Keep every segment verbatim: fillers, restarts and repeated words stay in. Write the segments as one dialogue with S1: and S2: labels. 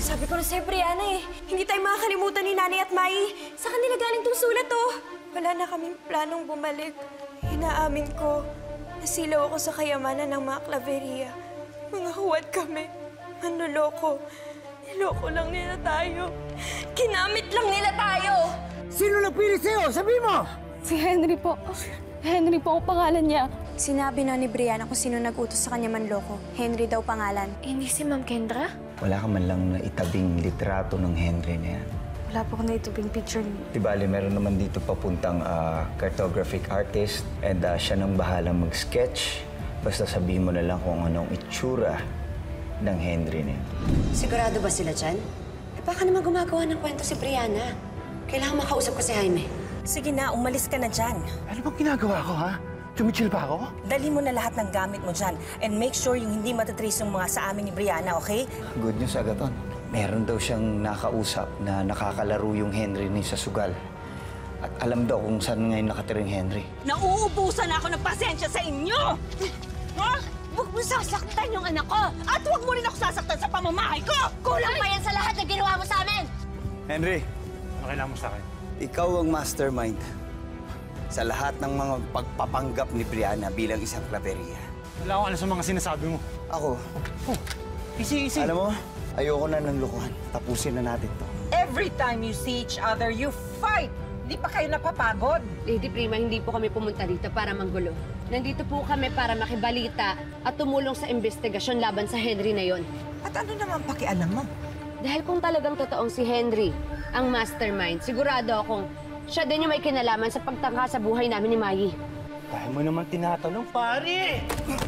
S1: Sabi ko na sa'yo, Brianna eh. Hindi tayo makakalimutan ni Nanay at Mai. Sa kanila galing tong sulat, oh. Wala na kaming planong bumalik. Inaamin ko, nasilaw ako sa kayamanan ng mga klaveria. Mga huwad kami. Manloloko. Niloko lang nila tayo. Kinamit lang nila tayo.
S2: Sino nagpilit sa'yo? Sabi mo!
S3: Si Henry po. Henry po ang pangalan niya.
S1: Sinabi na ni Brianna kung sino nag-utos sa kanya manloko. Henry daw pangalan.
S3: Hindi si Ma'am Kendra?
S4: Wala ka man lang na itabing litrato ng Henry na yan.
S3: Wala po ko na itubing picture niyo.
S4: Di bali, meron naman dito papuntang uh, cartographic artist and uh, siya nang bahala mag-sketch. Basta sabihin mo na lang kung anong itsura ng Henry na yan.
S5: Sigurado ba sila dyan? Eh, baka naman gumagawa ng kwento si Brianna. Kailangan makausap ko si Jaime.
S6: Sige na, umalis ka na dyan.
S2: Ano bang ginagawa ko, ha? Tumichil ba ako?
S6: Dali mo na lahat ng gamit mo dyan. And make sure yung hindi matatrace yung mga sa amin ni Brianna, okay?
S4: Good news, Agaton. Meron daw siyang nakausap na nakakalaro yung Henry ni sa sugal. At alam daw kung saan ngayon nakatiring Henry.
S6: Nauubusan ako ng pasensya sa inyo! Ha? Huwag mo sasaktan yung anak ko! At huwag mo rin ako sasaktan sa pamamahay ko!
S3: Kulang pa yan sa lahat na ginawa mo sa amin!
S4: Henry!
S2: Ano kailangan mo sa akin?
S4: Ikaw ang mastermind sa lahat ng mga pagpapanggap ni Brianna bilang isang klaveria.
S2: Wala akong alam sa mga sinasabi mo.
S4: Ako.
S2: Oh, easy, easy.
S4: Alam mo, ayoko na ng lukuhan. Tapusin na natin to.
S7: Every time you see each other, you fight! Di pa kayo napapagod?
S5: Lady Prima, hindi po kami pumunta dito para manggulo. Nandito po kami para makibalita at tumulong sa investigasyon laban sa Henry na yon.
S7: At ano naman pakialam mo?
S5: Dahil kung talagang totoong si Henry ang mastermind, sigurado akong siya din yung may kinalaman sa pagtangka sa buhay namin ni Mai.
S2: Dahil mo naman tinatanong, pare!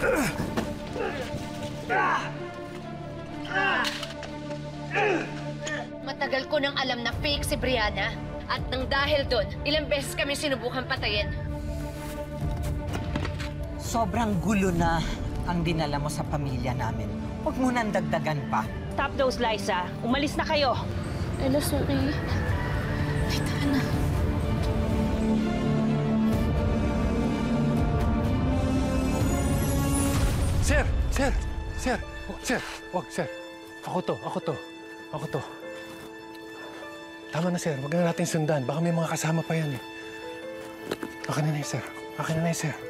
S5: Matagal ko nang alam na fake si Brianna. At nang dahil doon, ilang beses kami sinubukan patayin.
S7: Sobrang gulo na ang dinala mo sa pamilya namin. Huwag mo nang dagdagan pa.
S6: Stop those lies, ha? Umalis na kayo!
S3: Ella, sorry. Ay, tara na.
S2: Sir! Sir! Sir! Oh, sir! Wag, sir. Ako to, ako to. Ako to. Tama na, sir. Huwag na natin sundan. Baka may mga kasama pa yan, eh. Akin na na yun, sir. Akin na na yun, sir.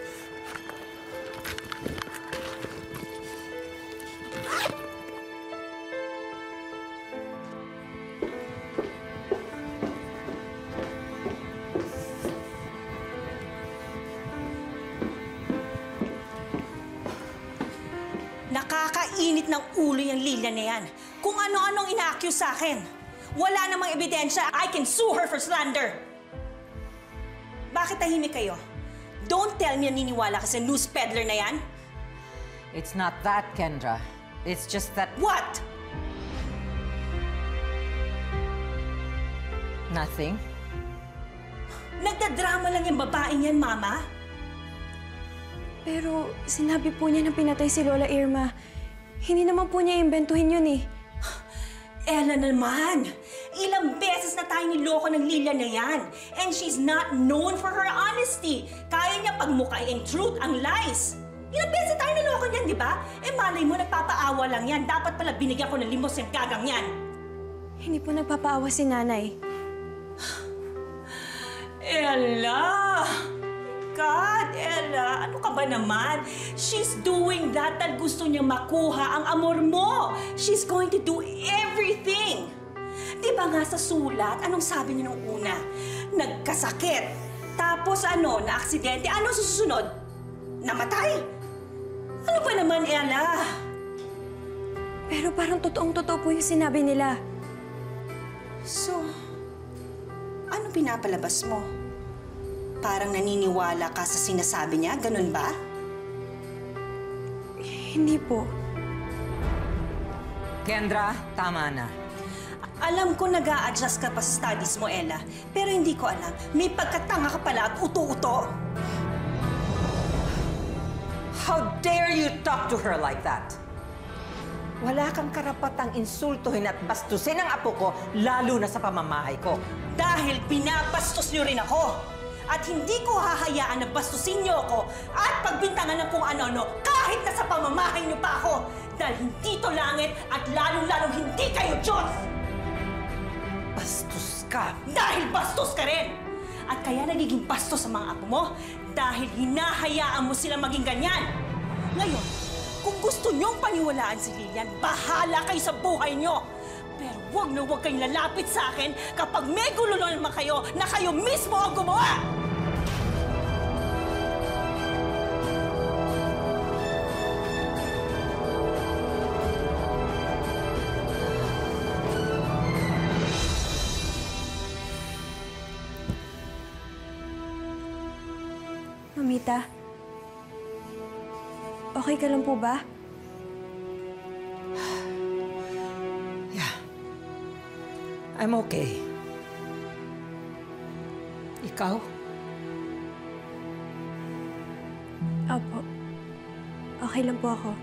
S6: Nakakainit ng ulo yung Lila na yan. Kung ano-anong ina-accuse sa akin. Wala namang ebidensya. I can sue her for slander. Bakit tahimik kayo? Don't tell me naniniwala ka sa news peddler na yan.
S7: It's not that, Kendra. It's just that...
S6: What?
S7: Nothing.
S6: Nagdadrama lang yung babaeng yan, Mama.
S1: Pero sinabi po niya na pinatay si Lola Irma. Hindi naman po niya imbentuhin yun eh.
S6: Ella naman! Ilang beses na tayo niloko ng Lilia na yan. And she's not known for her honesty. Kaya niya pagmukain truth ang lies. Ilang beses tayo niloko niyan, di ba? Eh malay mo, nagpapaawa lang yan. Dapat pala binigyan ko ng limos yung gagang yan.
S1: Hindi po nagpapaawa si Nanay.
S6: Ella! God, Ella, ano ka ba naman? She's doing that dahil gusto niya makuha ang amor mo. She's going to do everything. Di ba nga sa sulat, anong sabi niya nung una? Nagkasakit. Tapos ano, na-aksidente. Ano susunod? Namatay? Ano ba naman, Ella?
S1: Pero parang totoong-totoo po yung sinabi nila.
S6: So, ano pinapalabas mo? Parang naniniwala ka sa sinasabi niya? Ganun ba?
S1: Hindi po.
S7: Kendra, tama na.
S6: Alam ko nag-a-adjust ka pa sa studies mo, Ella. Pero hindi ko alam. May pagkatanga ka pala at uto-uto.
S7: How dare you talk to her like that? Wala kang karapatang insultuhin at bastusin ang apo ko, lalo na sa pamamahay ko.
S6: Dahil binabastos niyo rin ako. At hindi ko hahayaan na bastusin niyo ako at pagbintangan ng kung ano-ano kahit na sa pamamahay niyo pa ako. Dahil hindi to langit at lalong-lalong hindi kayo Diyos!
S7: Bastos ka!
S6: Dahil bastos ka rin! At kaya nagiging bastos sa mga apo mo dahil hinahayaan mo sila maging ganyan. Ngayon, kung gusto niyong paniwalaan si Lilian, bahala kayo sa buhay niyo. Pero huwag na huwag kayong lalapit sa akin kapag may gulo naman kayo na kayo mismo ang gumawa!
S1: Mamita, okay ka lang po ba?
S7: Yeah. I'm okay. Ikaw?
S1: Opo. Okay lang po ako.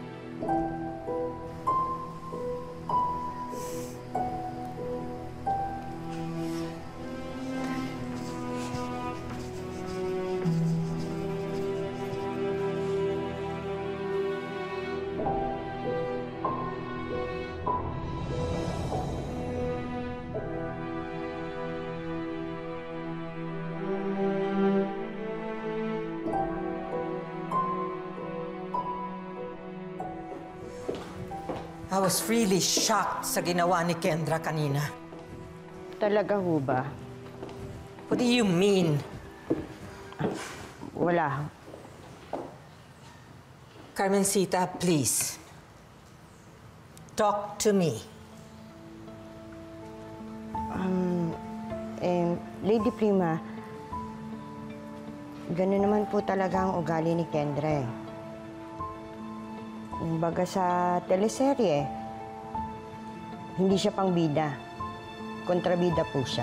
S7: I was really shocked sa ginawa ni Kendra kanina.
S5: Talaga ho ba?
S7: What do you mean?
S5: Wala.
S7: Carmencita, please. Talk to me.
S8: Um, eh, Lady Prima, gano'n naman po talaga ang ugali ni Kendra eh. Kumbaga sa teleserye, hindi siya pang bida. Kontrabida po siya.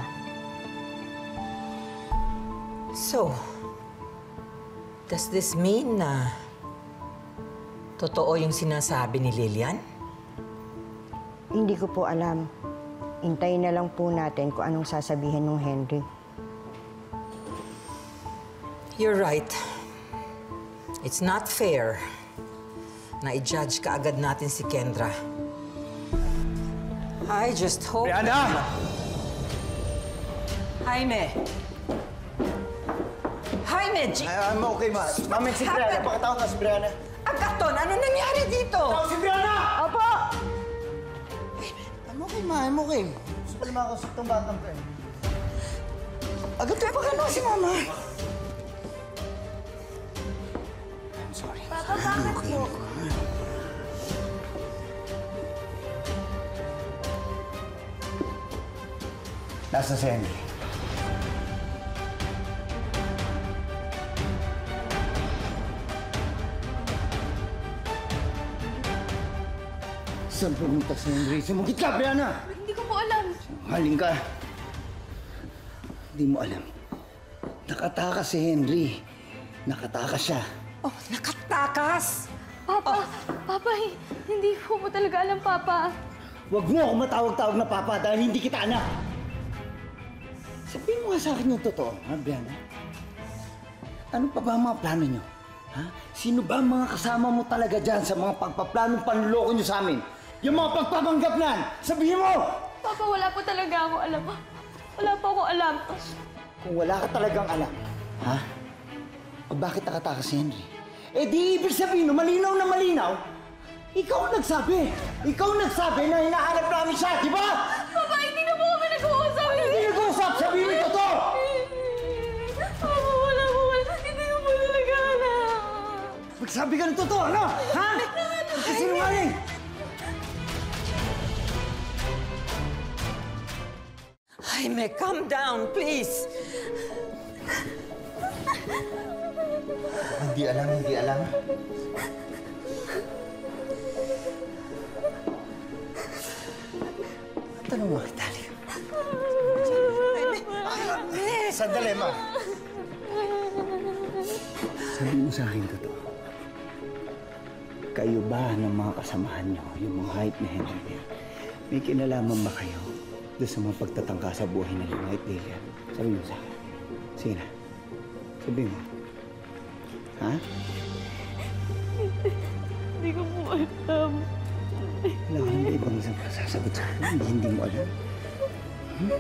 S7: So, does this mean na totoo yung sinasabi ni Lilian?
S8: Hindi ko po alam. Hintayin na lang po natin kung anong sasabihin ng Henry.
S7: You're right. It's not fair na i-judge ka agad natin si Kendra. I just hope...
S2: Brianna!
S7: Jaime! Jaime, G...
S4: Ay, I'm okay, ma. Mami, si Brianna. Pakatawag ka si Brianna.
S7: Agaton, ano nangyari dito?
S4: Tawag si Brianna!
S7: Opo!
S4: I'm okay, ma. I'm okay. Gusto ko naman ako sa itong batang ko eh. Agaton, baka na si Mama. I'm sorry.
S1: Papa, bakit po?
S4: Nasa si Henry. Saan pumunta si Henry? Sumugit ka, Brianna!
S3: Hindi ko po alam.
S4: Haling ka. Hindi mo alam. Nakatakas si Henry. Nakatakas siya.
S7: Oh, nakatakas!
S3: Papa, Papa, hi- hindi ko po talaga alam, Papa.
S4: Huwag mo ako matawag-tawag na papa dahil hindi kita anak. Sabihin mo nga sa akin yung totoo, ha, Brianna? Ano pa ba ang mga plano nyo? Ha? Sino ba ang mga kasama mo talaga dyan sa mga pagpaplanong panluloko nyo sa amin? Yung mga pagpapanggap nan! Sabihin mo!
S3: Papa, wala po talaga ako alam. Wala po ako alam.
S4: Kung wala ka talagang alam, ha? O bakit nakatakas si Henry? Eh di ibig sabihin no, malinaw na malinaw, ikaw ang nagsabi. Ikaw ang nagsabi na hinahanap namin siya, di ba?
S3: Papa, hindi na po kami nag-uusap.
S4: Hindi nag-uusap, sabihin mo ito!
S3: Papa, wala po, wala. Hindi ko po talaga alam.
S4: Magsabi ka ng totoo, ano? Ha? Magkasinungaling!
S7: Jaime, calm down, please.
S4: Hindi alam, hindi alam. Tanong mo kita, Althea.
S7: Jaime, Jaime!
S4: Sandali, ma. Sabi mo sa akin totoo. Kayo ba ng mga kasamahan nyo, yung mga hype na Henry niya, may kinalaman ba kayo doon sa mga pagtatangka sa buhay ng White Lilian? Sabi mo sa akin. Sige na. Sabi mo. Ha?
S3: Hindi ko po alam.
S4: Wala ka nang ibang sasagot sa akin, hindi, hindi mo alam. Hmm?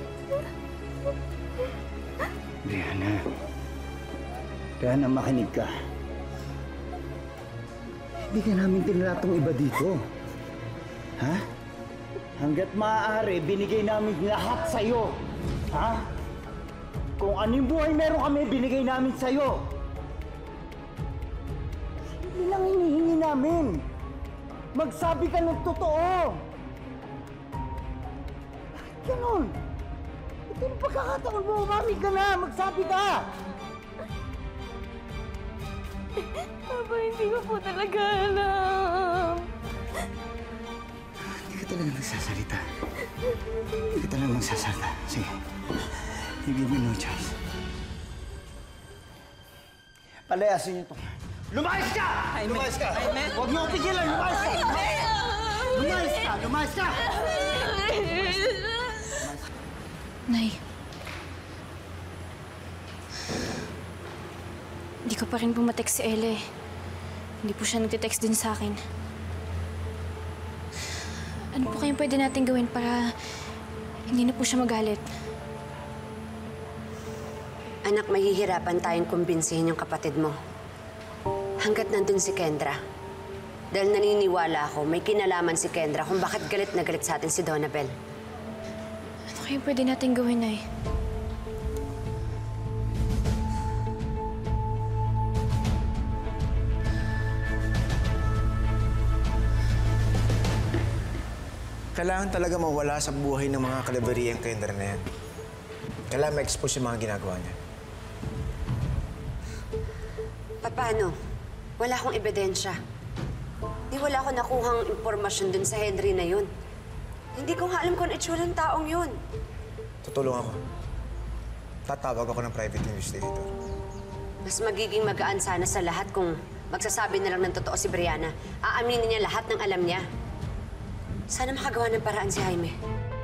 S4: Brianna. Brianna, makinig ka. Hindi ka namin tinilatong iba dito. Ha? Hanggat maaari, binigay namin lahat sa'yo. Ha? Kung anong buhay meron kami, binigay namin sa'yo. Hindi lang hinihingi namin. Magsabi ka ng totoo. Bakit ganun? Ito yung pagkakataon mo, umami ka na. Magsabi ka.
S3: Papa, hindi ko po talaga alam.
S4: Hindi ka talaga nagsasalita. Hindi ka talaga nagsasalita. Sige. You give me no choice. Palayasin niyo to. Lumayas ka!
S7: Jaime.
S4: Lumayas ka!
S7: Jaime.
S4: Huwag niyo pigilan! Lumayas ka! Lumayas ka! Lumayas ka!
S1: Nay. Hindi ko pa rin po matext si Ele. Hindi po siya nagtitext din sa akin. Ano po kayong pwede natin gawin para hindi na po siya magalit?
S5: Anak, mahihirapan tayong kumbinsihin yung kapatid mo. Hanggat nandun si Kendra. Dahil naniniwala ako, may kinalaman si Kendra kung bakit galit na galit sa atin si Donna Belle.
S1: Ano kayong pwede natin gawin, Nay?
S9: Kailangan talaga mawala sa buhay ng mga kalabariyang Kendra na yan. Kailangan ma-expose yung mga ginagawa niya.
S5: Paano? Wala akong ebidensya. Di wala akong nakuhang impormasyon dun sa Henry na yun. Hindi ko nga alam kung itsura ng taong yun.
S9: Tutulong ako. Tatawag ako ng private investigator.
S5: Mas magiging magaan sana sa lahat kung magsasabi na lang ng totoo si Brianna. Aaminin niya lahat ng alam niya. Sana makagawa ng paraan si Jaime.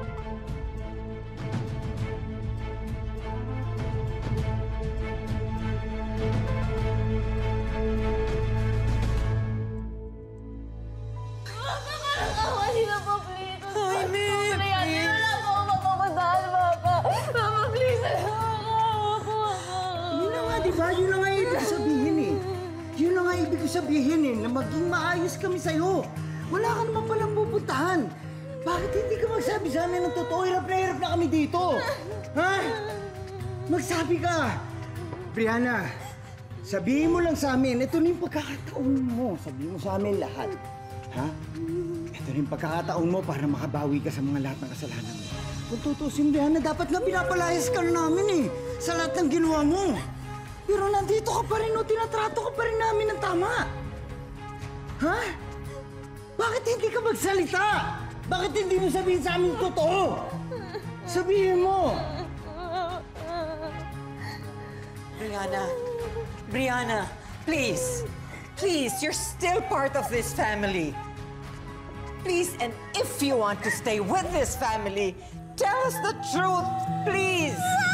S4: Sabihin eh, na maging maayos kami sa'yo. Wala ka naman palang pupuntahan. Bakit hindi ka magsabi sa amin ng totoo? Hirap na hirap na kami dito. Ha? Magsabi ka. Brianna, sabihin mo lang sa amin, ito na yung pagkakataon mo. Sabihin mo sa amin lahat. Ha? Ito na yung pagkakataon mo para makabawi ka sa mga lahat ng kasalanan mo. Kung tutusin, Brianna, dapat nga pinapalayas ka na namin eh. Sa lahat ng ginawa mo. Pero nandito ka pa rin o tinatrato ka pa rin namin ng tama. Ha? Bakit hindi ka magsalita? Bakit hindi mo sabihin sa amin totoo? Sabihin mo!
S7: Brianna, Brianna, please, please, you're still part of this family. Please, and if you want to stay with this family, tell us the truth, please!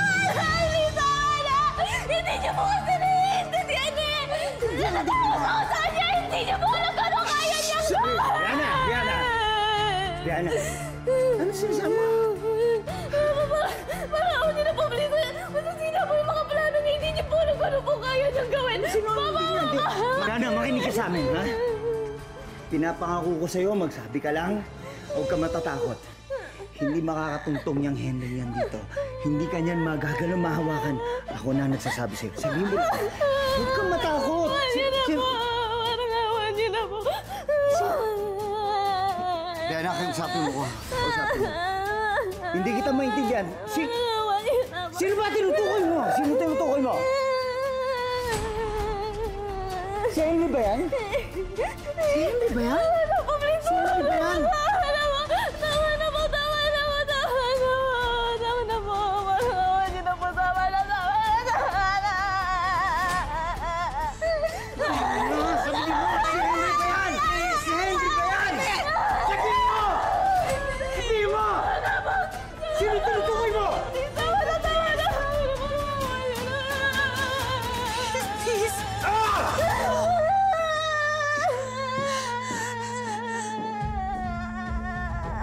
S3: Hindi niyo po kasi naiintindihan eh! Nakatawa ko sa kanya! Hindi niyo po alam kung kaya niya!
S4: Brianna! Brianna! Brianna! Ano sinasabi mo?
S3: Parang ako niyo na po, please! Masasina po yung mga plano niya! Hindi niyo po alam kung ano po kaya niyang gawin! Mama!
S4: Brianna, makinig ka sa amin, ha? Pinapangako ko sa'yo, magsabi ka lang. Huwag ka matatakot. Hindi makakatungtong niyang Henry yan dito. Hindi ka niyan magagalaw mahawakan. Ako na nagsasabi sa'yo. Sabihin mo lang. Huwag kang matakot.
S3: Awan niyo na po. Parang awan niyo na po.
S4: Diana, kausapin mo ko. Kausapin mo. Hindi kita maintindihan. Si...
S3: Awan niyo na po.
S4: Sino ba tinutukoy mo? Sino tinutukoy mo? Si Henry ba yan? Si Henry ba yan? Si Henry ba yan?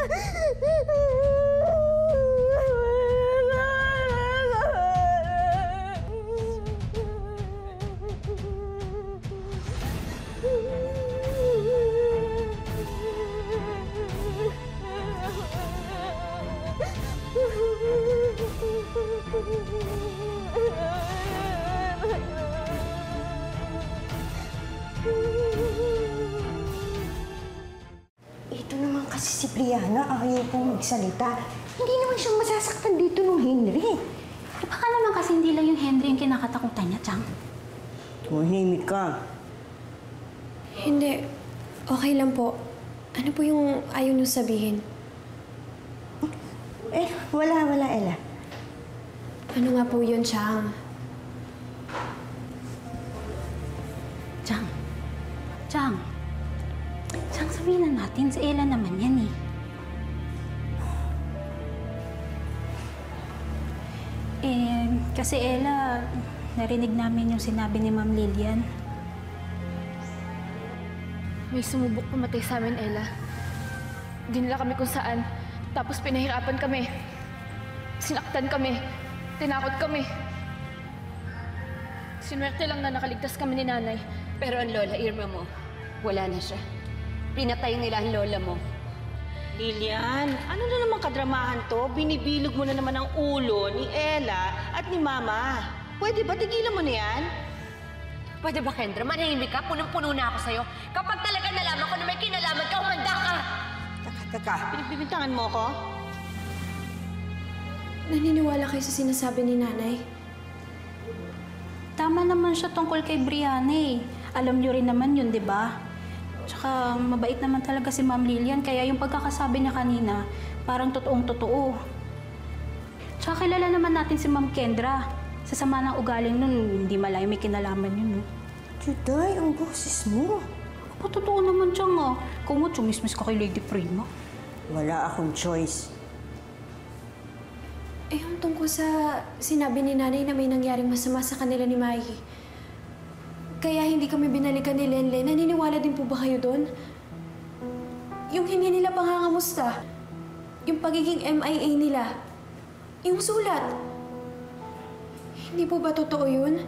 S8: Ito naman kasi si Brianna, ayaw pong magsalita. Hindi naman siya masasaktan dito nung Henry.
S3: Eh, baka naman kasi hindi lang yung Henry yung kinakatakutan niya, Chang.
S8: Tumahimik ka.
S1: Hindi. Okay lang po. Ano po yung ayaw niyo sabihin?
S8: Eh, wala, wala, Ella.
S1: Ano nga po yun, Chang?
S3: Chang. Chang. Chang, sabihin na natin. Si Ella naman yan eh. Eh, kasi Ella, narinig namin yung sinabi ni Ma'am Lilian.
S10: May sumubok pumatay sa amin, Ella. Dinala kami kung saan. Tapos pinahirapan kami. Sinaktan kami. Tinakot kami. Sinuwerte lang na nakaligtas kami ni Nanay.
S5: Pero ang lola, Irma mo, wala na siya. Pinatay nila ang lola mo.
S6: Lilian, ano na naman kadramahan to? Binibilog mo na naman ang ulo ni Ella at ni Mama. Pwede ba tigilan mo na yan?
S5: Pwede ba, Kendra? Manahimik ka? Punong-puno na ako sa'yo. Kapag talaga nalaman ko na may kinalaman ka, umanda ka!
S7: Teka, teka.
S6: Pinagbibintangan mo ako?
S1: Naniniwala kayo sa sinasabi ni Nanay?
S3: Tama naman siya tungkol kay Brianna eh. Alam niyo rin naman yun, di ba? Tsaka mabait naman talaga si Ma'am Lilian, kaya yung pagkakasabi niya kanina, parang totoong-totoo. Tsaka kilala naman natin si Ma'am Kendra. Sa sama ng ugaling nun, hindi malayo may kinalaman yun, no?
S8: Juday, ang boses mo.
S3: O, totoo naman siya nga. Kung mo, chumismis ka kay Lady Prima.
S8: Wala akong choice.
S1: Eh, yung tungkol sa sinabi ni Nanay na may nangyaring masama sa kanila ni Mai. Kaya hindi kami binalikan ni Lenlen. Naniniwala din po ba kayo doon? Yung hindi nila pangangamusta. Yung pagiging M I A nila. Yung sulat. Hindi po ba totoo yun?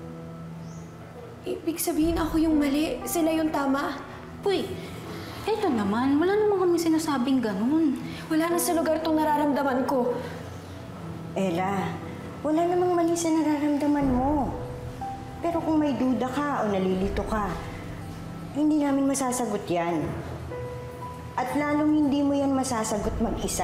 S1: Ibig sabihin ako yung mali, sila yung tama.
S3: Uy, eto naman, wala naman kami sinasabing ganun.
S1: Wala na sa lugar tong nararamdaman ko.
S8: Ella, wala namang mali sa nararamdaman mo. Pero kung may duda ka o nalilito ka, hindi namin masasagot yan. At lalong hindi mo yan masasagot mag-isa.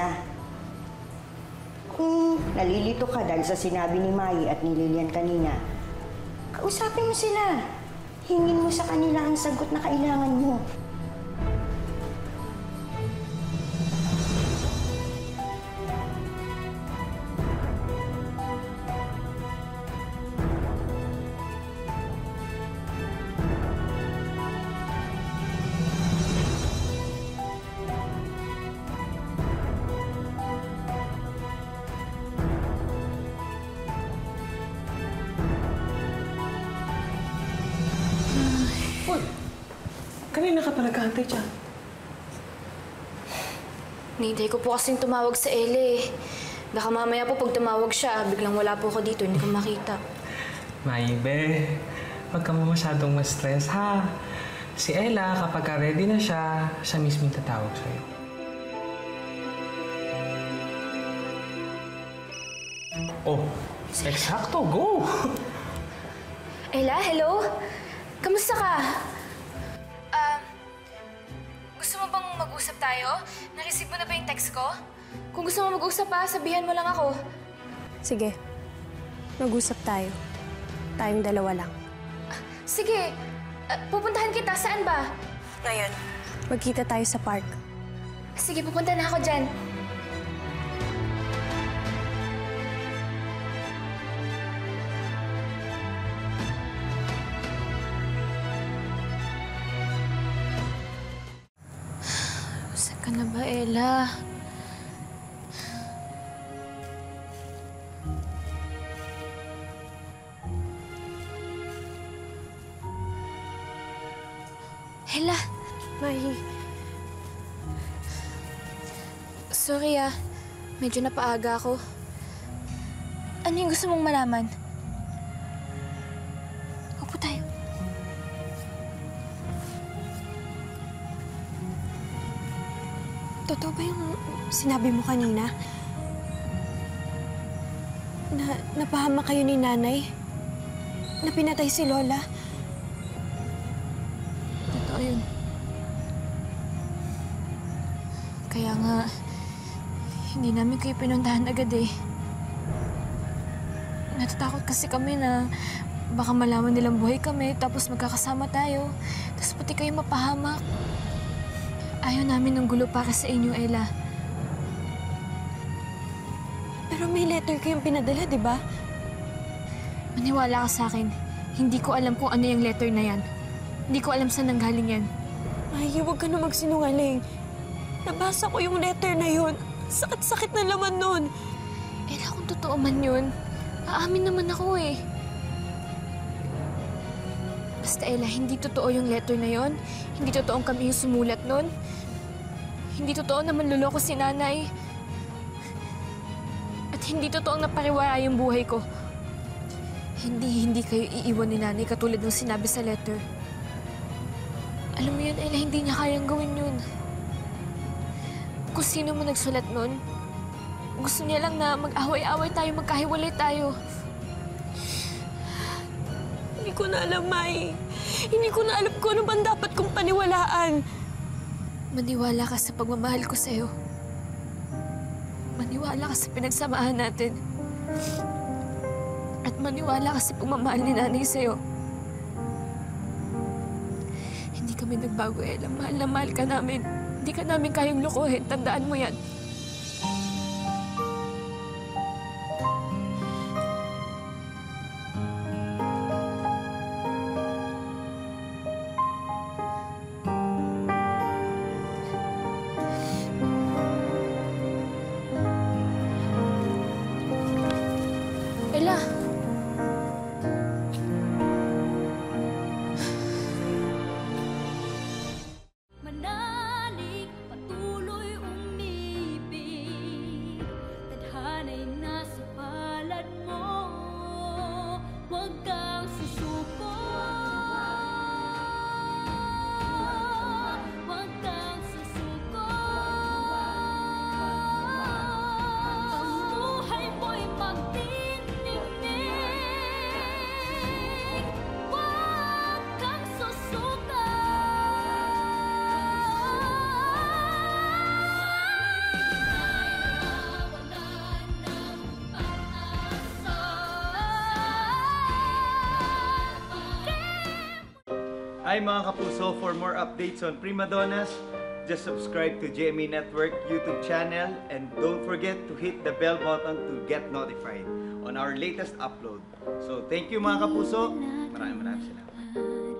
S8: Kung nalilito ka dahil sa sinabi ni Mai at ni Lilian kanina, kausapin mo sila. Hingin mo sa kanila ang sagot na kailangan mo.
S11: Kanina ka pa naghahantay dyan.
S10: Nihintay ko po kasing tumawag sa Ella eh. Baka mamaya po pag tumawag siya, biglang wala po ako dito, hindi ko makita.
S11: Maibe, huwag ka mo masyadong ma-stress, ha? Si Ella, kapag ready na siya, siya mismo yung tatawag sa'yo. Oh, eksakto, go!
S10: Ella, hello? Kamusta ka? Ah, gusto mo bang mag-usap tayo? Na-receive mo na ba yung text ko? Kung gusto mo mag-usap pa, sabihan mo lang ako.
S1: Sige, mag-usap tayo. Tayong dalawa lang.
S10: Sige, uh, pupuntahan kita. Saan ba?
S1: Ngayon, magkita tayo sa park.
S10: Sige, pupunta na ako dyan. Saan ka na ba, Ella? Ella!
S1: Mai,
S10: Sorry ah, medyo napaaga ako. Ano yung gusto mong malaman? Upo tayo.
S1: Totoo ba yung sinabi mo kanina? Na napahamak kayo ni nanay? Na pinatay si Lola?
S10: Totoo yun. Kaya nga, hindi namin kayo pinuntahan agad eh. Natatakot kasi kami na baka malaman nilang buhay kami, tapos magkakasama tayo, tapos pati kayo mapahamak. Ayaw namin ng gulo para sa inyo, Ella.
S1: Pero may letter kayong pinadala, di ba?
S10: Maniwala ka sa akin. Hindi ko alam kung ano yung letter na yan. Hindi ko alam saan nanggaling yan.
S1: Ay, huwag ka na magsinungaling. Nabasa ko yung letter na yun. Sakit-sakit na laman nun.
S10: Ella, kung totoo man yun, aamin naman ako eh. Basta Ella, hindi totoo yung letter na yon. Hindi totoong kami yung sumulat nun. Hindi totoo na manluloko si nanay. At hindi totoong napariwara yung buhay ko. Hindi, hindi kayo iiwan ni nanay katulad ng sinabi sa letter. Alam mo yun, Ella, hindi niya kayang gawin yun. Kung sino mo nagsulat nun, gusto niya lang na mag-away-away tayo, magkahiwalay tayo.
S1: Hindi ko na alam, Mai. Hindi ko na alam kung ano bang dapat kong paniwalaan.
S10: Maniwala ka sa pagmamahal ko sa'yo. Maniwala ka sa pinagsamahan natin. At maniwala ka sa pagmamahal ni nanay sa'yo. Hindi kami nagbago, Ella. Mahal na mahal ka namin. Hindi ka namin kayang lokohin. Tandaan mo yan. Ella!
S12: Manalig, patuloy umibig, tadhana'y nasa palad mo, huwag kang susuko, huwag kang susuko. Ang buhay mo'y magtiningning, huwag kang susuko.
S13: Hi mga kapuso, for more updates on Prima Donnas, just subscribe to J M A Network YouTube channel and don't forget to hit the bell button to get notified on our latest upload. So thank you mga kapuso, maraming maraming salamat.